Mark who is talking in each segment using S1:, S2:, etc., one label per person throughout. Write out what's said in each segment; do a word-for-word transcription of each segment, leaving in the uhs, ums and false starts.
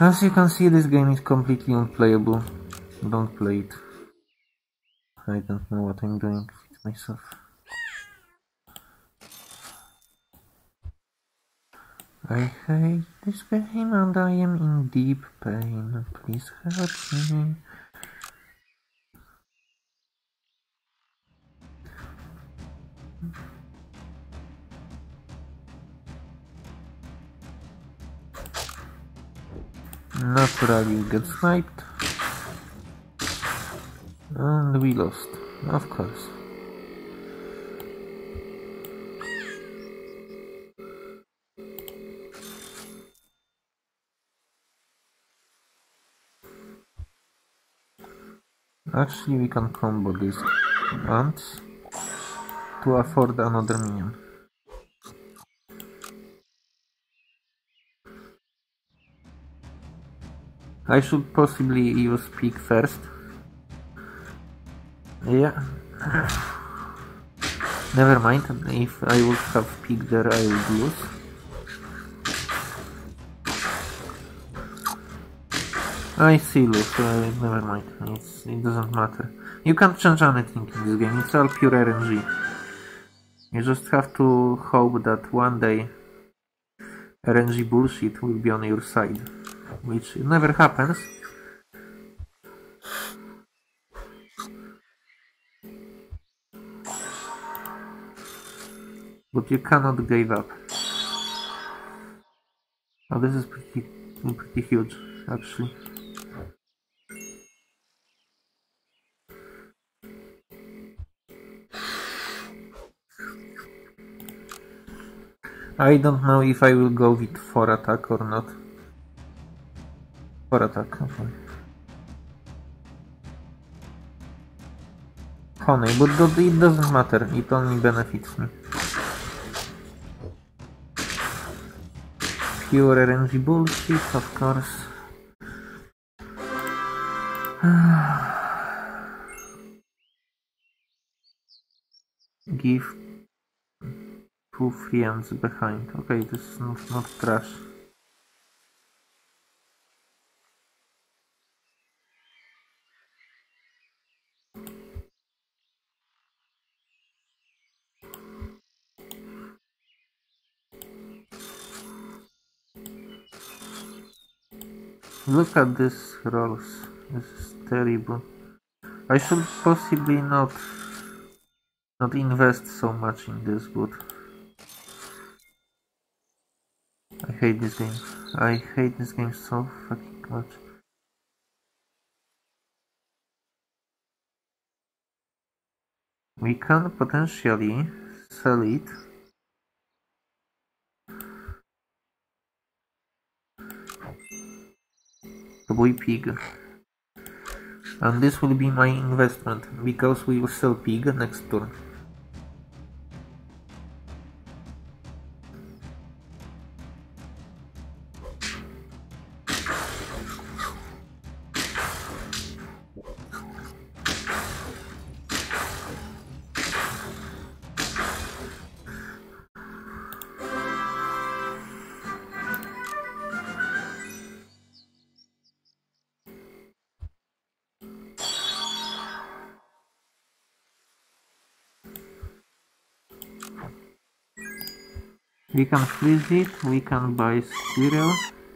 S1: As you can see, this game is completely unplayable. Don't play it. I don't know what I'm doing with myself. I hate this game and I am in deep pain. Please help me. Naturally we get sniped. And we lost, of course. Actually, we can combo these ants to afford another minion. I should possibly use Pig first. Yeah. Never mind, if I would have Pig there, I would lose. I see, look, uh, never mind, it's, it doesn't matter. You can't change anything in this game, it's all pure R N G. You just have to hope that one day R N G bullshit will be on your side, which never happens. But you cannot give up. Oh, this is pretty, pretty huge, actually. I don't know if I will go with four attack or not. four attack, okay. Honey, but it doesn't matter, it only benefits me. Pure R N G bullshit, of course. Give two friends behind. Okay, this is not, not trash. Look at these rolls. This is terrible. I should possibly not not invest so much in this, but I hate this game. I hate this game so fucking much. We can potentially sell it. The boy pig. And this will be my investment, because we will sell pig next turn. We can freeze it, we can buy squirrel,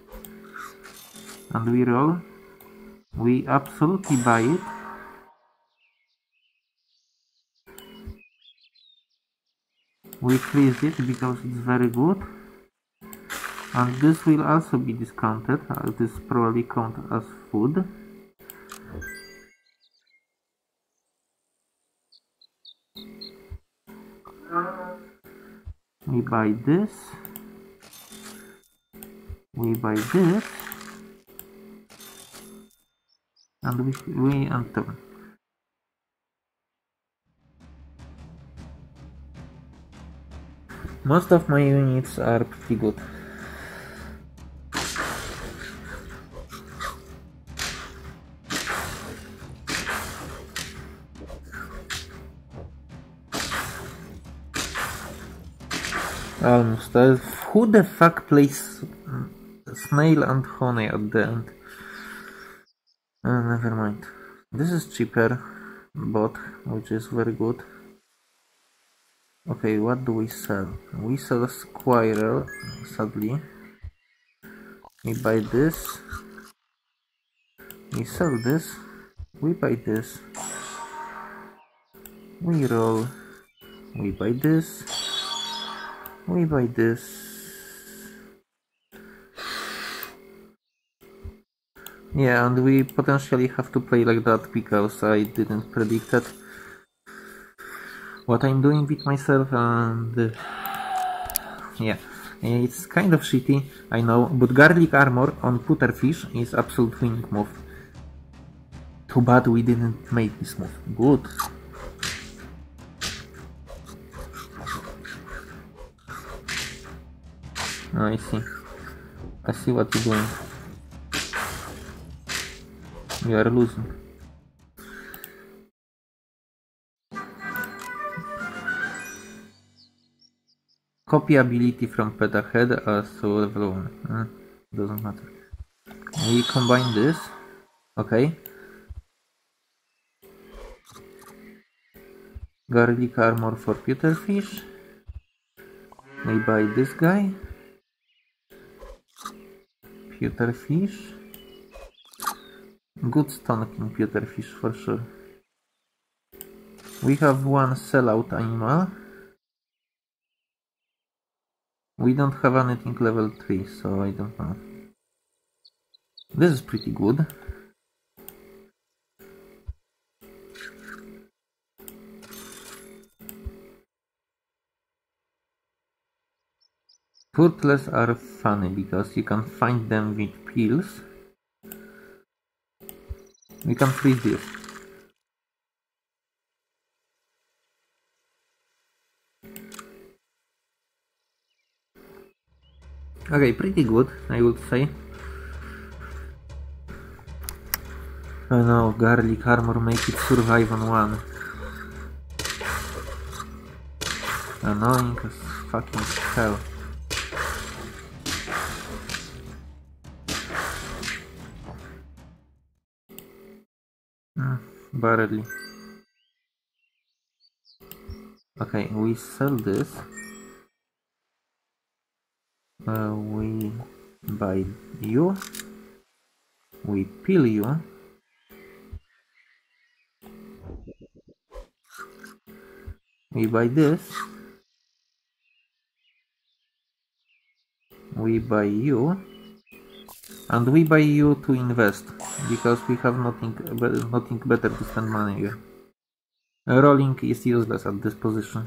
S1: and we roll. We absolutely buy it. We freeze it because it's very good. And this will also be discounted, uh, this probably count as food. We buy this. We buy this. And we, we enter. Most of my units are pretty good. Almost. Uh, who the fuck plays snail and honey at the end. Uh, never mind. This is cheaper bot, which is very good. Okay, what do we sell? We sell a squirrel, sadly. We buy this. We sell this. We buy this. We roll. We buy this. We buy this. Yeah, and we potentially have to play like that because I didn't predict it. What I'm doing with myself, and uh, yeah, it's kind of shitty, I know, but garlic armor on Putterfish is absolute winning move. Too bad we didn't make this move. Good. Oh, I see. I see what you're doing. You are losing. Copy ability from pet ahead as to level one. Uh, doesn't matter. We combine this. Okay. Garlic armor for Putterfish. We buy this guy. Putterfish. Good stonking Putterfish for sure. We have one sellout animal. We don't have anything level three, so I don't know. This is pretty good. Turtles are funny because you can find them with pills. We can freeze this. Okay, pretty good, I would say. I know, garlic armor make it survive on one. Annoying as fucking hell. Mm, barely. Okay, we sell this. Uh, we buy you. We peel you. We buy this. We buy you. And we buy you to invest, because we have nothing, nothing better to spend money here. Rolling is useless at this position.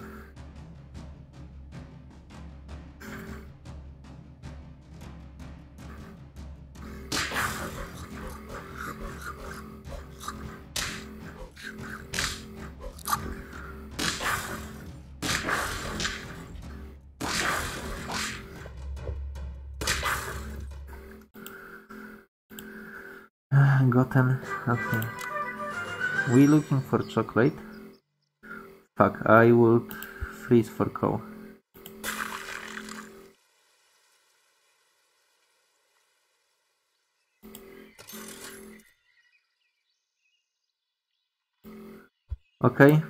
S1: Gotten. Okay. We looking for chocolate? Fuck, I would freeze for cow. Okay.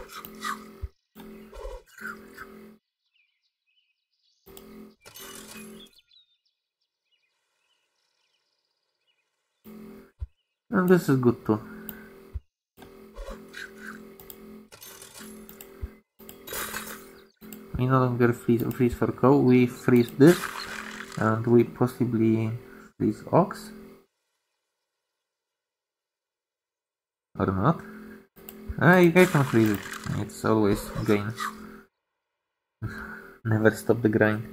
S1: And this is good too. We no longer freeze, freeze for cow, we freeze this, and we possibly freeze ox. Or not. I, I can freeze it, it's always gain. Never stop the grind.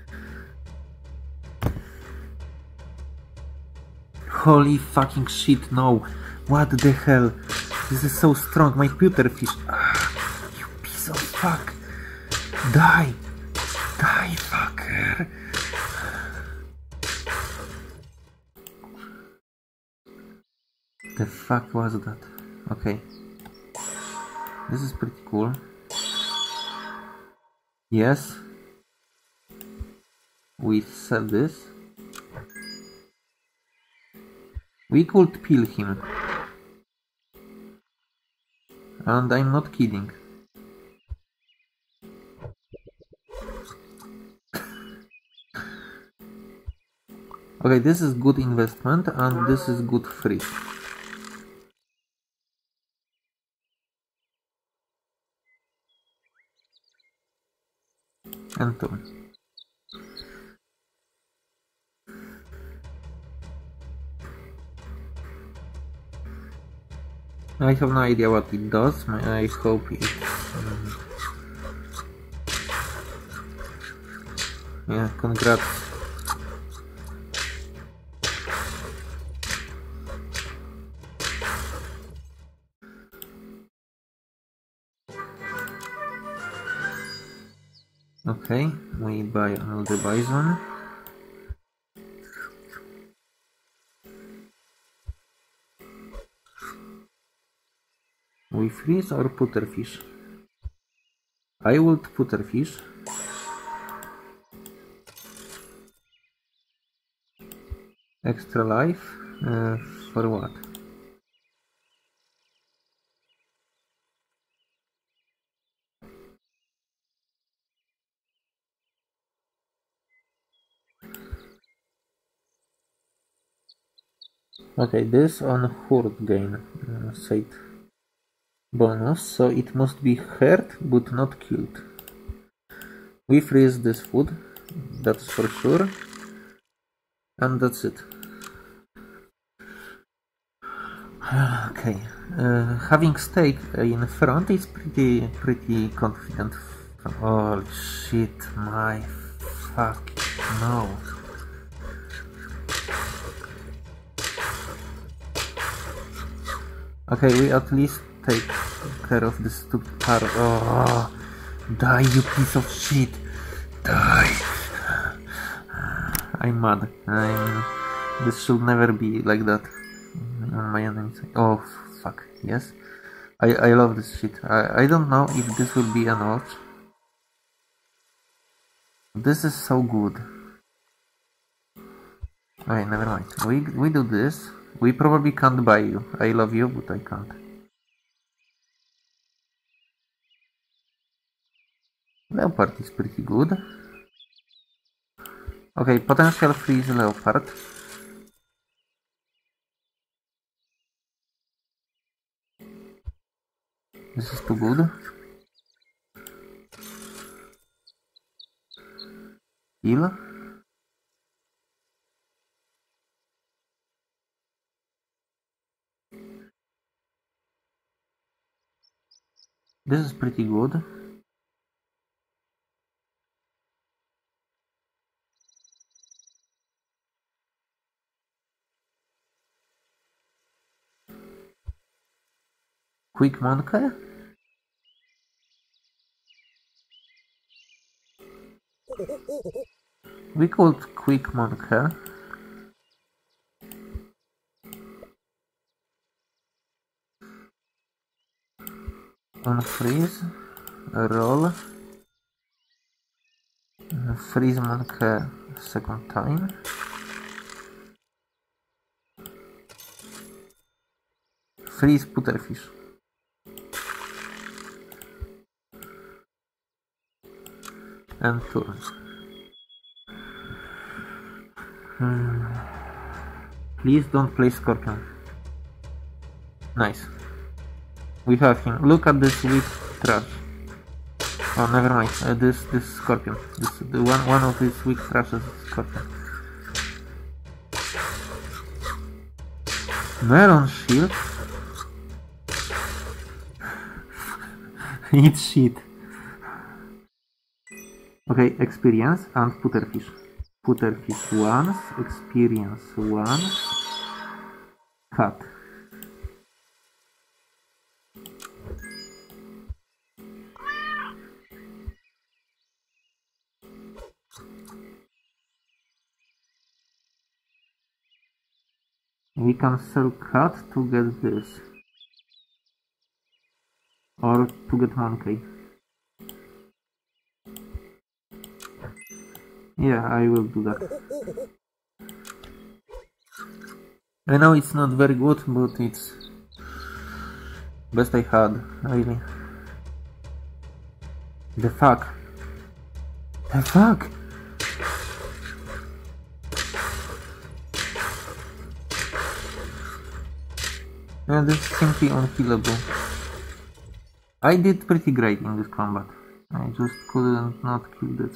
S1: Holy fucking shit, no. What the hell? This is so strong, my Putterfish. Ah, you piece of fuck. Die. Die, fucker. The fuck was that? Okay. This is pretty cool. Yes. We sell this. We could peel him. And I'm not kidding. Okay, this is good investment and this is good free. And two. I have no idea what it does. I hope it... Um, yeah, congrats. Okay, we buy another bison. We freeze or putterfish? I would putterfish. Extra life? Uh, for what? Okay, this on hurt gain uh, said bonus, so it must be hurt but not killed. We freeze this food, that's for sure, and that's it. Okay, uh, having steak in front is pretty pretty confident. Oh shit, my fuck, no. Okay, we at least take care of this stupid car. Oh, die, you piece of shit! Die! I'm mad. I'm... This should never be like that on my enemies. Oh, fuck, yes. I, I love this shit. I, I don't know if this will be an watch. This is so good. Okay, never mind. We, we do this. We probably can't buy you. I love you, but I can't. Leopard is pretty good. Okay, potential freeze leopard. This is too good. Heal. This is pretty good. Quick monkey. We called quick monkey. Unfreeze. Roll. Freeze monkey second time. Freeze putterfish. And turn. Hmm. Please don't play Scorpion. Nice. We have him. Look at this weak trash. Oh, never mind. Uh, this this Scorpion. This the one one of these weak trashes is Scorpion. Melon shield. It's shit. Okay, experience and putterfish. Putterfish once, experience once, cut. We can sell cut to get this. Or to get monkey. Yeah, I will do that. I know it's not very good, but it's best I had, really. The fuck? The fuck? Yeah, this is simply unkillable. I did pretty great in this combat. I just couldn't not kill that.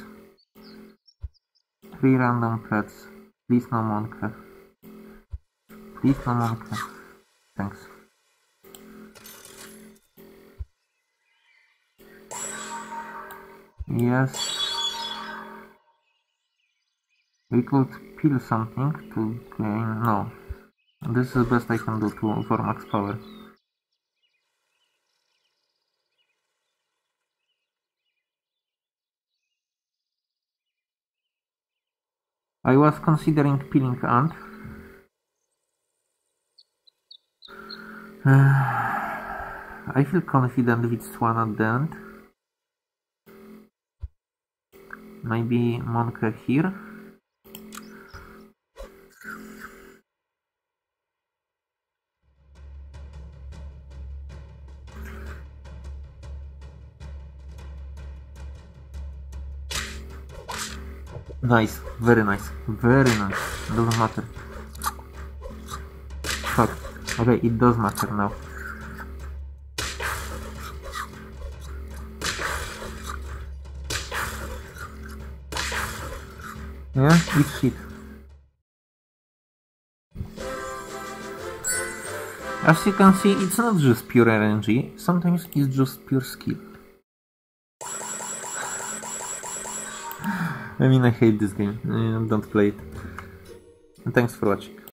S1: Three random pets. Please no monka. Please no monka. Thanks. Yes. We could peel something to gain... No. This is the best I can do to, for max power. I was considering peeling ant. Uh, I feel confident with Swan at the end. Maybe Monka here. Nice, very nice, very nice. Doesn't matter. Fuck. Okay, it does matter now. Yeah, it's shit. As you can see, it's not just pure R N G, sometimes it's just pure skill. I mean, I hate this game. I don't play it. And thanks for watching.